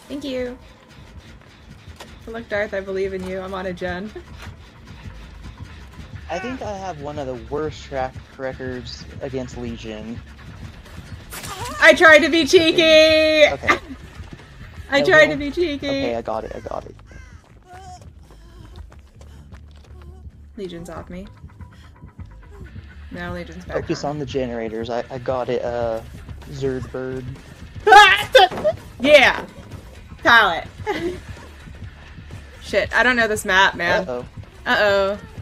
Thank you. Look, Darth, I believe in you. I'm on a gen. I think I have one of the worst track records against Legion. I tried to be cheeky! Okay. I tried to be cheeky! Okay, I got it. Legion's off me. No, Legion's back Focus on the generators. I got it, Zerd Bird. Yeah! Pallet. Shit, I don't know this map, man. Uh-oh. Uh-oh.